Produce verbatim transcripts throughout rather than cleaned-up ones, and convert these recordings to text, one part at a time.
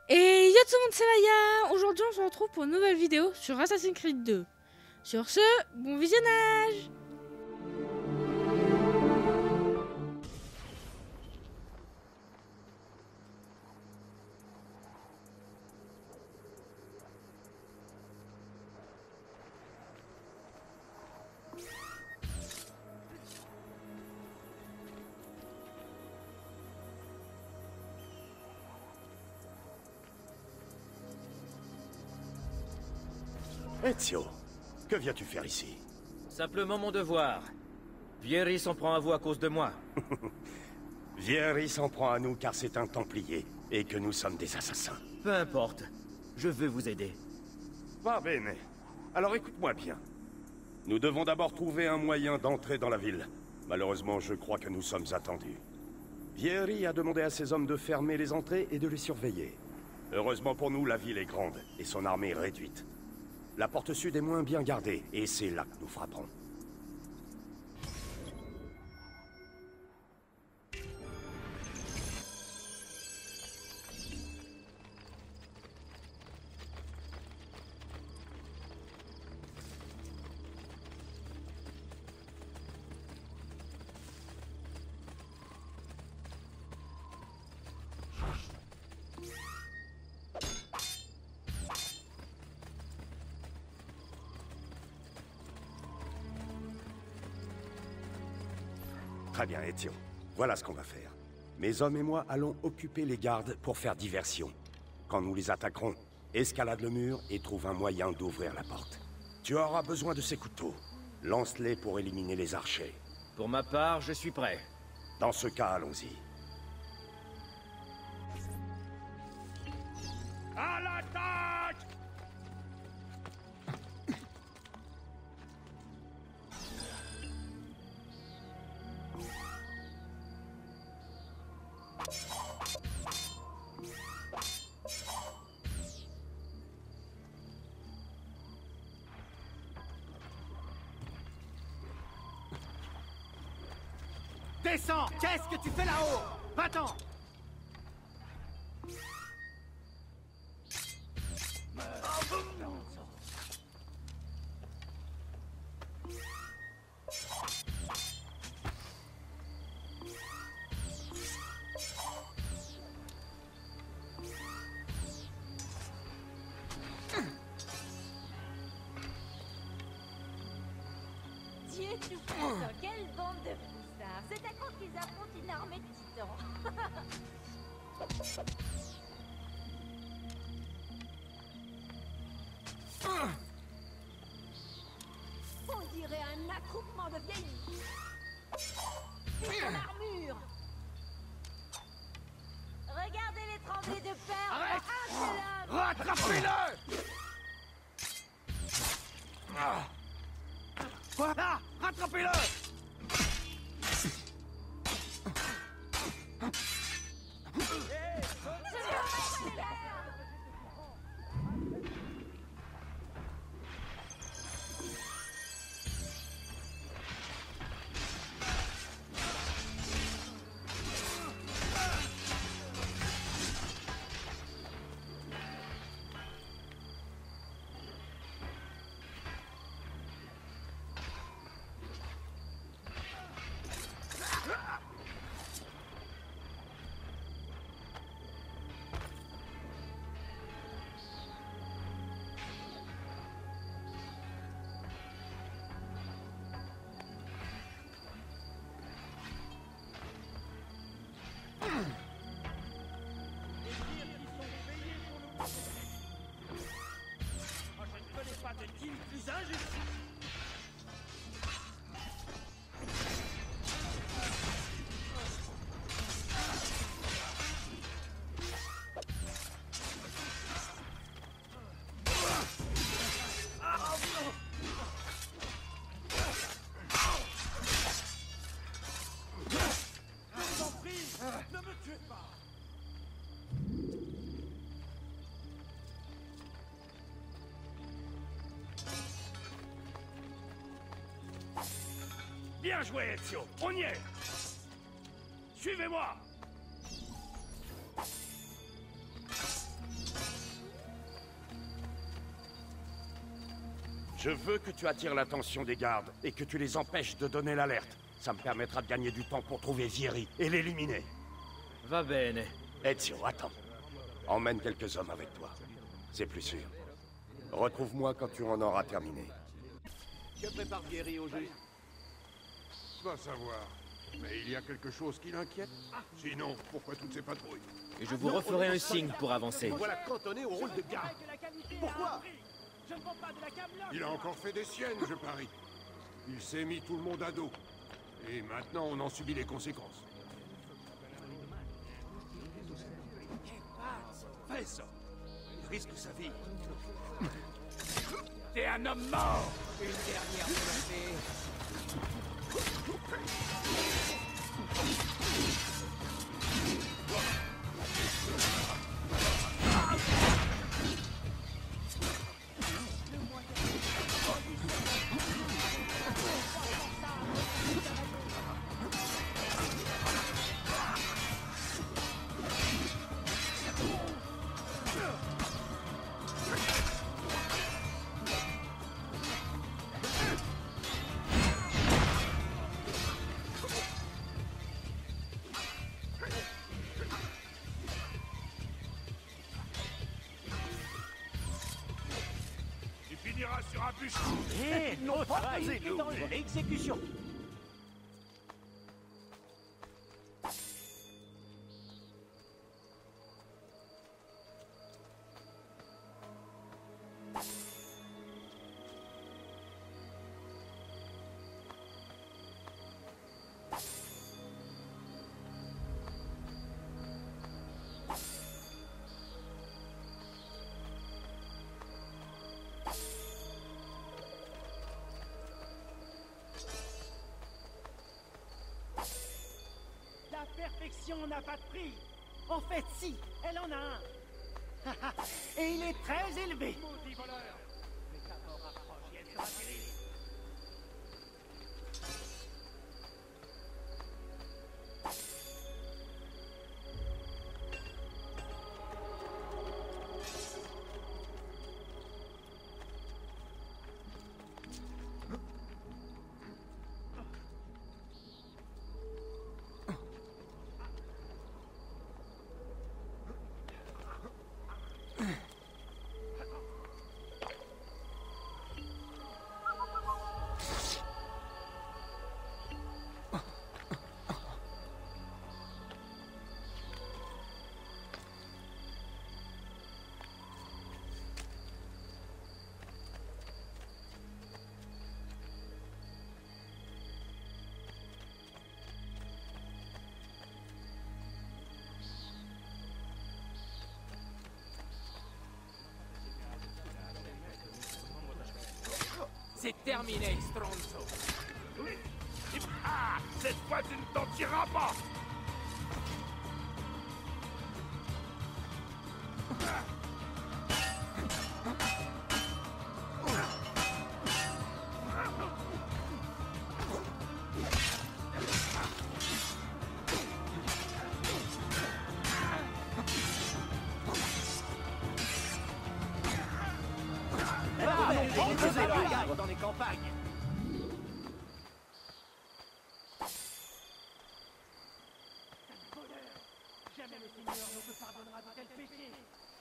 Et yo tout le monde, c'est Maya. Aujourd'hui on se retrouve pour une nouvelle vidéo sur Assassin's Creed deux. Sur ce, bon visionnage. Ezio, que viens-tu faire ici? Simplement mon devoir. Vieri s'en prend à vous à cause de moi. Vieri s'en prend à nous car c'est un Templier, et que nous sommes des assassins. Peu importe. Je veux vous aider. Va bene. Alors écoute-moi bien. Nous devons d'abord trouver un moyen d'entrer dans la ville. Malheureusement, je crois que nous sommes attendus. Vieri a demandé à ses hommes de fermer les entrées et de les surveiller. Heureusement pour nous, la ville est grande, et son armée réduite. La porte sud est moins bien gardée, et c'est là que nous frapperons. Très bien, Ezio. Voilà ce qu'on va faire. Mes hommes et moi allons occuper les gardes pour faire diversion. Quand nous les attaquerons, escalade le mur et trouve un moyen d'ouvrir la porte. Tu auras besoin de ces couteaux. Lance-les pour éliminer les archers. Pour ma part, je suis prêt. Dans ce cas, allons-y. À l'attaque! Descends! Qu'est-ce que tu fais là-haut? Va-t'en! Dieu tout puissant, quelle bande de foussards! C'est à quand qu'ils affrontent une armée de titans. On dirait un attroupement de vieilles. C'est son armure. Regardez-les trembler de peur. Arrête! Un seul homme. Rattrapez-le! Quoi? Là! Rattrapez-le! Bien joué, Ezio. On y est. Suivez-moi. Je veux que tu attires l'attention des gardes et que tu les empêches de donner l'alerte. Ça me permettra de gagner du temps pour trouver Vieri et l'éliminer. Va bene. Ezio, attends. Emmène quelques hommes avec toi. C'est plus sûr. Retrouve-moi quand tu en auras terminé. Que prépare Vieri au jeu? Va savoir. Mais il y a quelque chose qui l'inquiète. Sinon, pourquoi toutes ces patrouilles? Et je vous referai un signe pour avancer. Voilà cantonné au rôle de garde. Pourquoi? Il a encore fait des siennes, je parie. Il s'est mis tout le monde à dos. Et maintenant, on en subit les conséquences. Fais ça. Il risque sa vie. T'es un homme mort. Une dernière volonté. Sur un bûcher. Eh, non, travail, dans l'exécution. La perfection n'a pas de prix. En fait, si, elle en a un. Et il est très élevé. Maudit voleur. Mais ta mort approche et elle sera terrible. C'est terminé, Stronzo. Ah! Cette fois, tu ne t'en tireras pas! Dans les campagnes. Jamais le Seigneur ne te pardonnera de tel péché.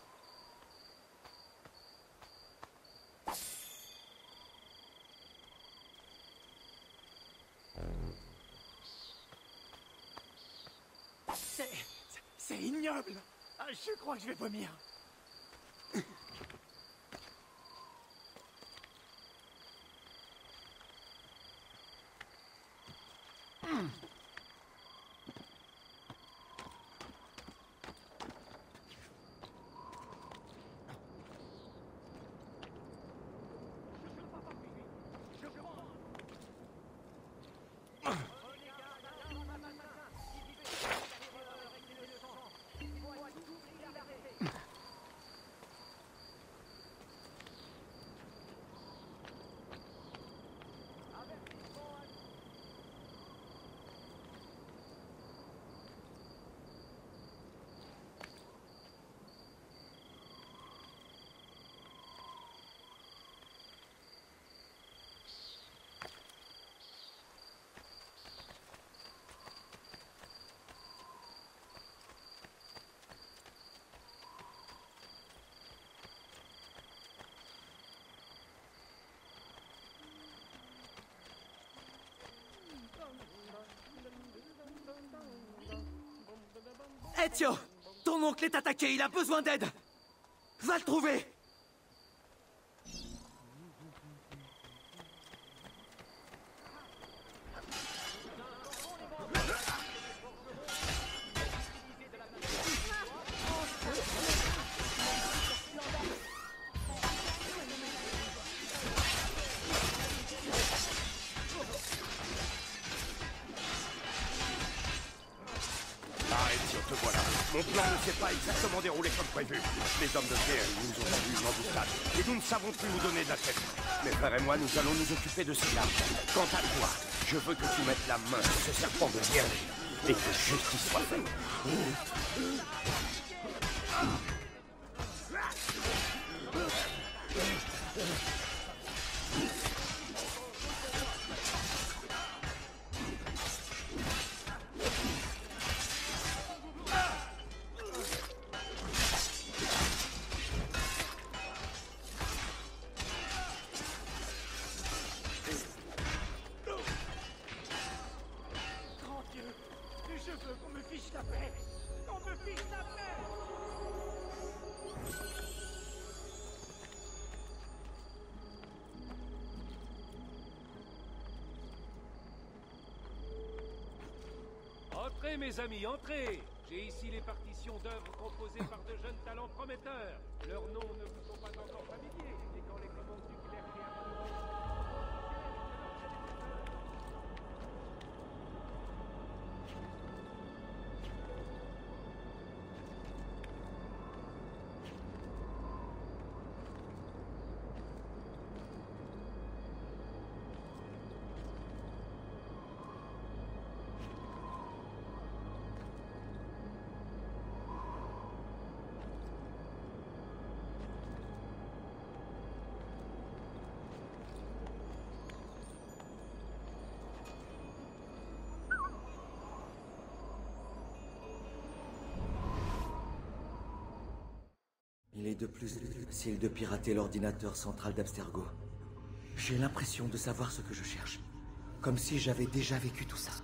C'est... c'est ignoble. Ah, je crois que je vais vomir. Ezio! Ton oncle est attaqué, il a besoin d'aide! Va le trouver! Te voilà. Mon plan ne s'est pas exactement déroulé comme prévu. Les hommes de Vieri nous ont tendu une embuscade et nous ne savons plus où donner de la tête. Mes frères et moi, nous allons nous occuper de ces larmes. Quant à toi, je veux que tu mettes la main sur ce serpent de Vieri et que justice soit faite. Entrez, mes amis, entrez! J'ai ici les partitions d'œuvres composées par de jeunes talents prometteurs. Leurs noms ne vous sont pas encore familiers, et quand les commandes du clergé Il est de plus facile de pirater l'ordinateur central d'Abstergo. J'ai l'impression de savoir ce que je cherche. Comme si j'avais déjà vécu tout ça.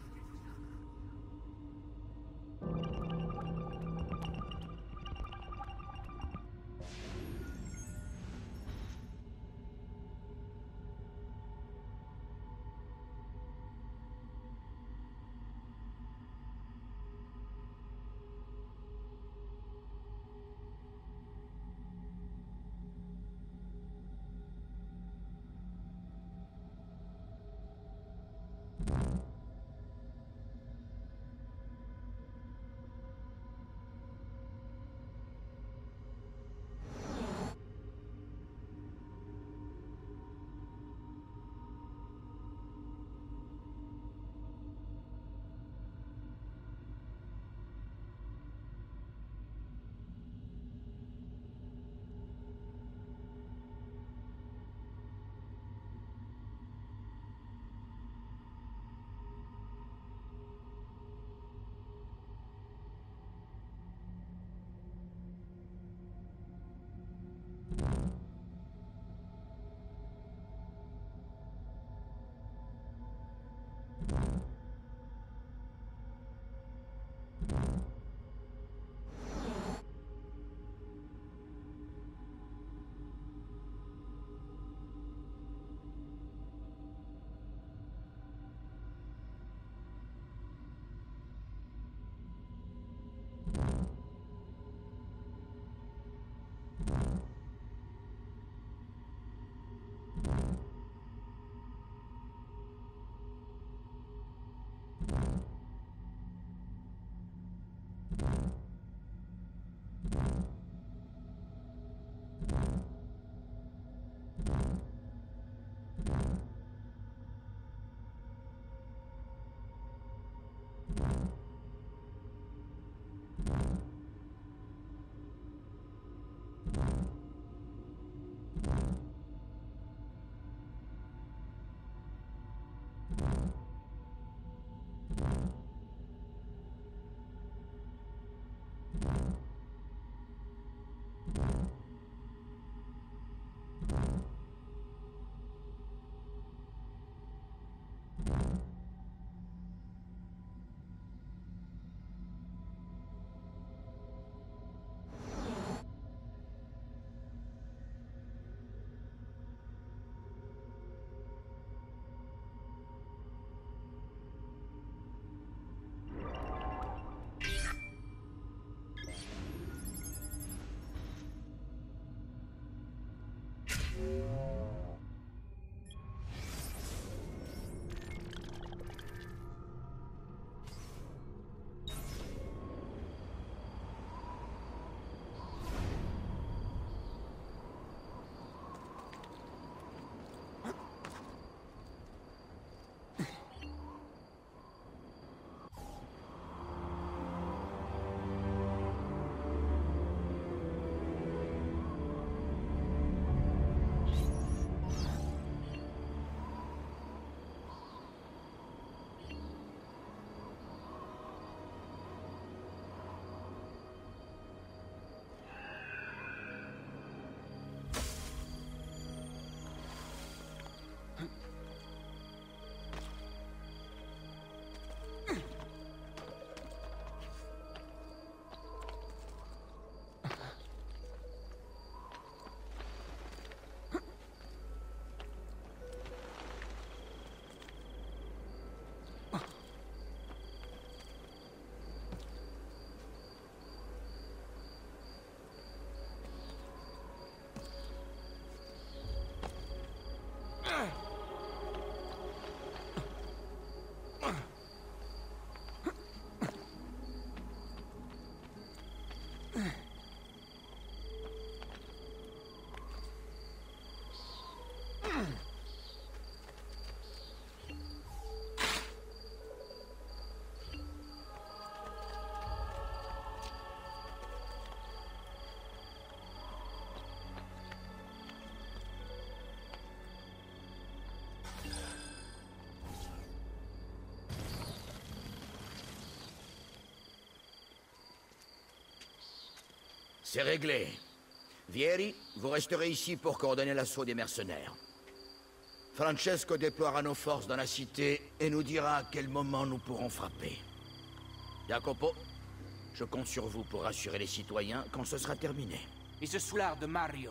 C'est réglé. Vieri, vous resterez ici pour coordonner l'assaut des mercenaires. Francesco déploiera nos forces dans la cité et nous dira à quel moment nous pourrons frapper. Jacopo, je compte sur vous pour rassurer les citoyens quand ce sera terminé. Et ce soulard de Mario.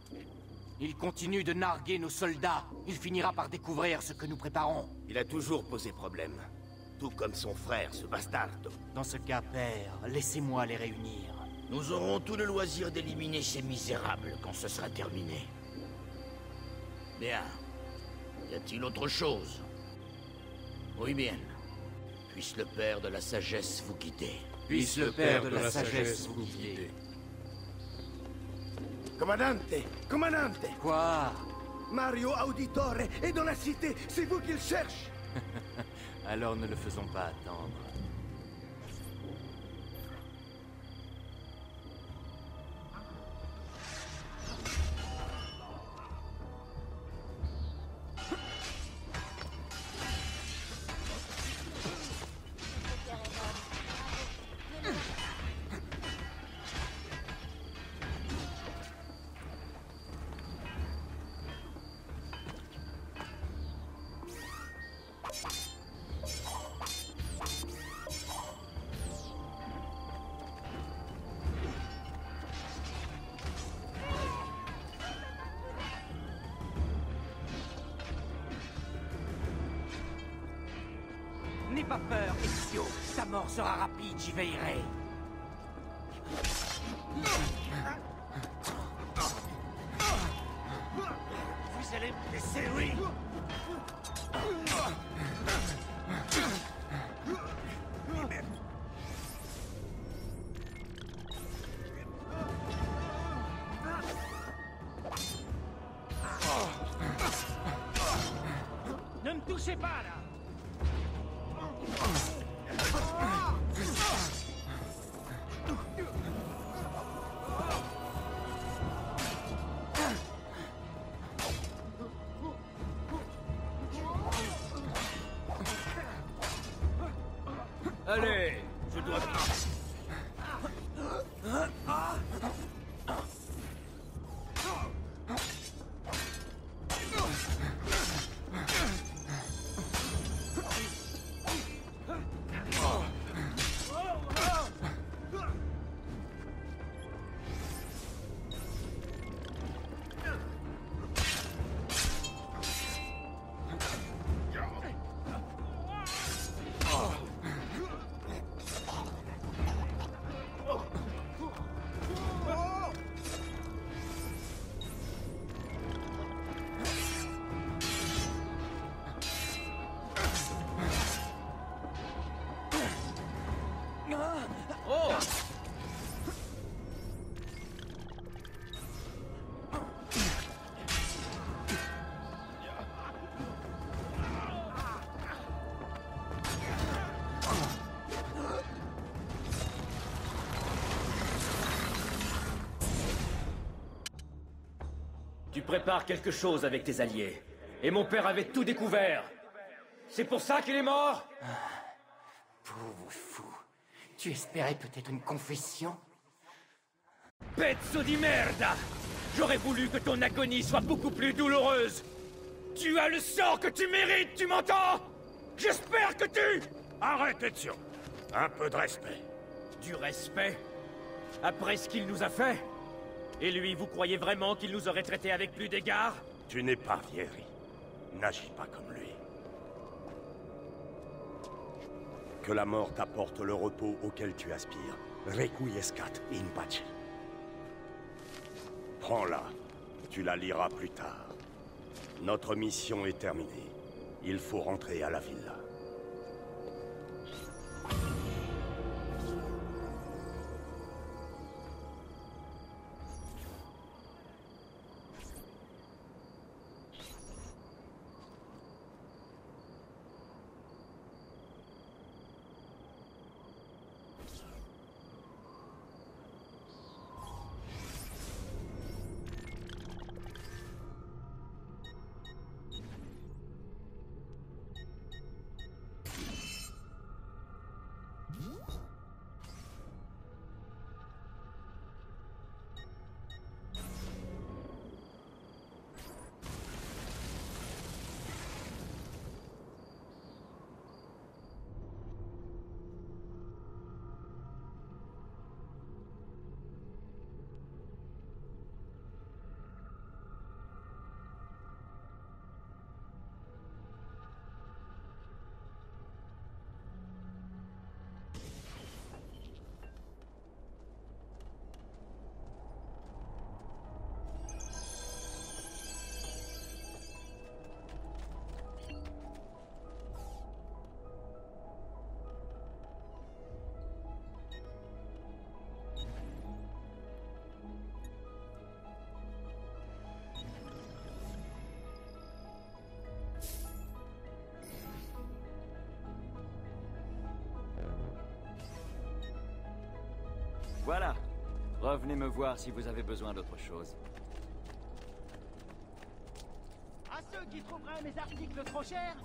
Il continue de narguer nos soldats. Il finira par découvrir ce que nous préparons. Il a toujours posé problème. Tout comme son frère, ce bastardo. Dans ce cas, père, laissez-moi les réunir. Nous aurons tout le loisir d'éliminer ces misérables quand ce sera terminé. Bien. Y a-t-il autre chose? Oui, bien. Puisse le Père de la Sagesse vous guider. Puisse le Père de la Sagesse vous guider. Commandante! Commandante! Quoi? Mario Auditore est dans la cité! C'est vous qu'il cherche! Alors ne le faisons pas attendre. N'aie pas peur, Ezio. Ta mort sera rapide, j'y veillerai. Vous allez me laisser, oui. Ne me touchez pas, là. Allez, je dois... Tu prépares quelque chose avec tes alliés. Et mon père avait tout découvert. C'est pour ça qu'il est mort? Pauvre fou. Tu espérais peut-être une confession? Pezzo di merda! J'aurais voulu que ton agonie soit beaucoup plus douloureuse. Tu as le sort que tu mérites, tu m'entends? J'espère que tu... Arrête, Ezio. Un peu de respect. Du respect? Après ce qu'il nous a fait? Et lui, vous croyez vraiment qu'il nous aurait traités avec plus d'égard? Tu n'es pas Vieri. N'agis pas comme lui. Que la mort t'apporte le repos auquel tu aspires. Requiescat in pace. Prends-la. Tu la liras plus tard. Notre mission est terminée. Il faut rentrer à la villa. Voilà. Revenez me voir si vous avez besoin d'autre chose. À ceux qui trouveraient mes articles trop chers,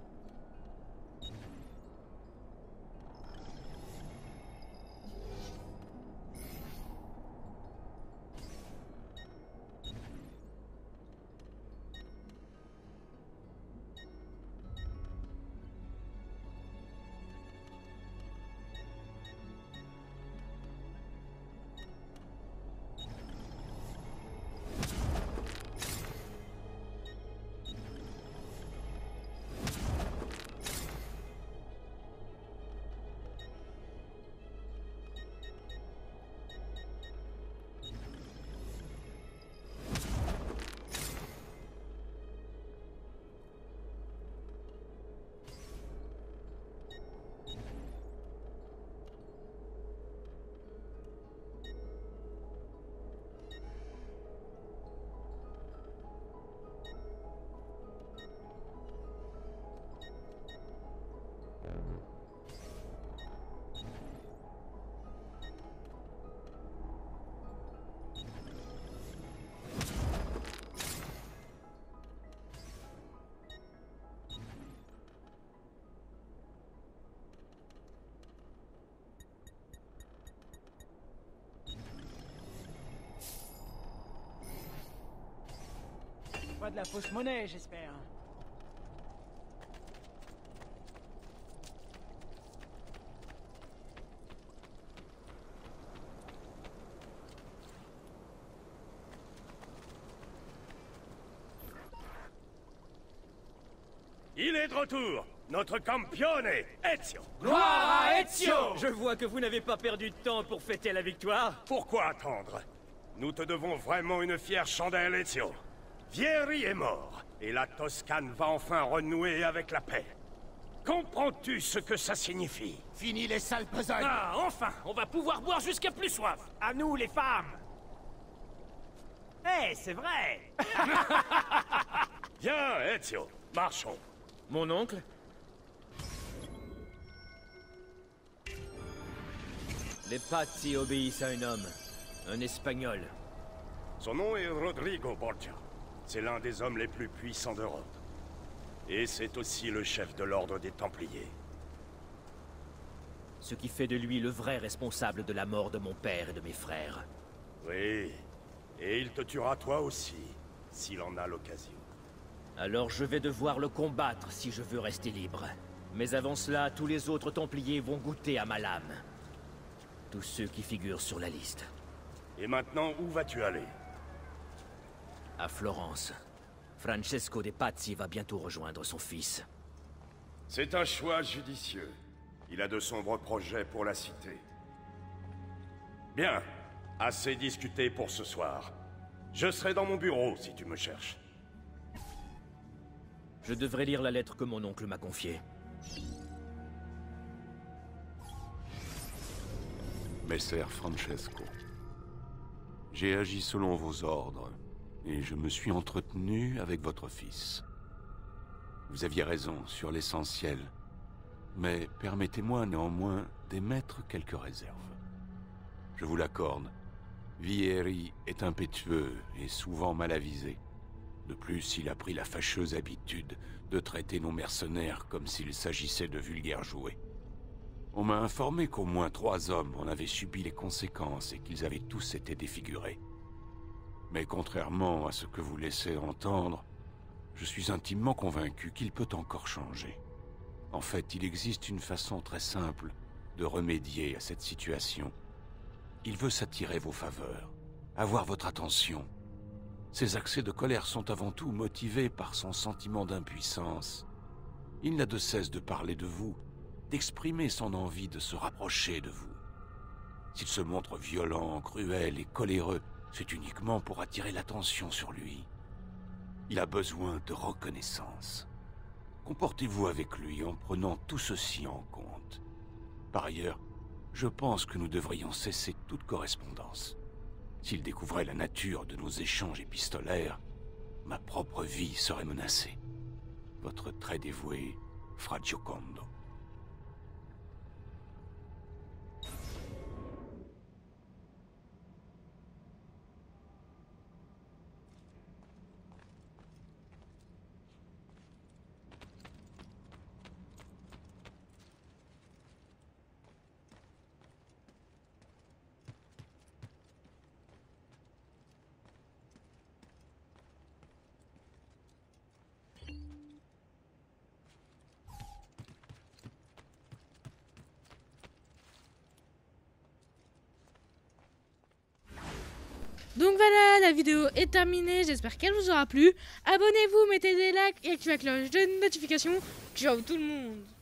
pas de la fausse monnaie, j'espère. Il est de retour, notre campione, Ezio. Gloire à Ezio! Je vois que vous n'avez pas perdu de temps pour fêter la victoire. Pourquoi attendre? Nous te devons vraiment une fière chandelle, Ezio. Vieri est mort, et la Toscane va enfin renouer avec la paix. Comprends-tu ce que ça signifie? Fini les sales besognes. Ah, enfin, on va pouvoir boire jusqu'à plus soif. À nous, les femmes. Eh, hey, c'est vrai. Viens, Ezio, marchons. Mon oncle? Les Pazzi obéissent à un homme, un Espagnol. Son nom est Rodrigo Borgia. C'est l'un des hommes les plus puissants d'Europe. Et c'est aussi le chef de l'ordre des Templiers. Ce qui fait de lui le vrai responsable de la mort de mon père et de mes frères. Oui, et il te tuera toi aussi, s'il en a l'occasion. Alors je vais devoir le combattre si je veux rester libre. Mais avant cela, tous les autres Templiers vont goûter à ma lame. Tous ceux qui figurent sur la liste. Et maintenant, où vas-tu aller? À Florence. Francesco de Pazzi va bientôt rejoindre son fils. C'est un choix judicieux. Il a de sombres projets pour la cité. Bien, assez discuté pour ce soir. Je serai dans mon bureau si tu me cherches. Je devrais lire la lettre que mon oncle m'a confiée. Messer Francesco, j'ai agi selon vos ordres, et je me suis entretenu avec votre fils. Vous aviez raison sur l'essentiel, mais permettez-moi néanmoins d'émettre quelques réserves. Je vous l'accorde, Vieri est impétueux et souvent mal avisé. De plus, il a pris la fâcheuse habitude de traiter nos mercenaires comme s'il s'agissait de vulgaires jouets. On m'a informé qu'au moins trois hommes en avaient subi les conséquences et qu'ils avaient tous été défigurés. Mais contrairement à ce que vous laissez entendre, je suis intimement convaincu qu'il peut encore changer. En fait, il existe une façon très simple de remédier à cette situation. Il veut s'attirer vos faveurs, avoir votre attention. Ses accès de colère sont avant tout motivés par son sentiment d'impuissance. Il n'a de cesse de parler de vous, d'exprimer son envie de se rapprocher de vous. S'il se montre violent, cruel et coléreux, c'est uniquement pour attirer l'attention sur lui. Il a besoin de reconnaissance. Comportez-vous avec lui en prenant tout ceci en compte. Par ailleurs, je pense que nous devrions cesser toute correspondance. S'il découvrait la nature de nos échanges épistolaires, ma propre vie serait menacée. Votre très dévoué, Fra Giocondo. Donc voilà, la vidéo est terminée, j'espère qu'elle vous aura plu. Abonnez-vous, mettez des likes et activez la cloche de notification. Ciao tout le monde!